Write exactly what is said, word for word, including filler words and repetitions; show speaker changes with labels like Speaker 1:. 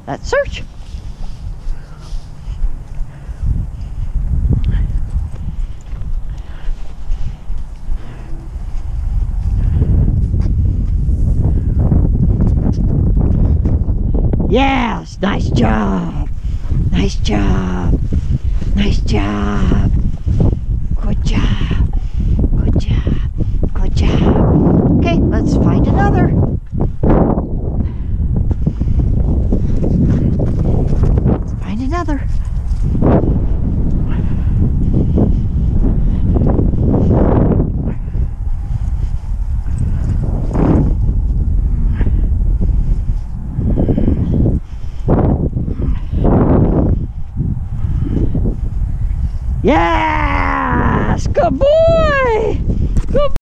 Speaker 1: Let's search. Yes, nice job. Nice job. Nice job. Good job. Good job. Good job. Okay, let's find another. Let's find another. Yes! Good boy!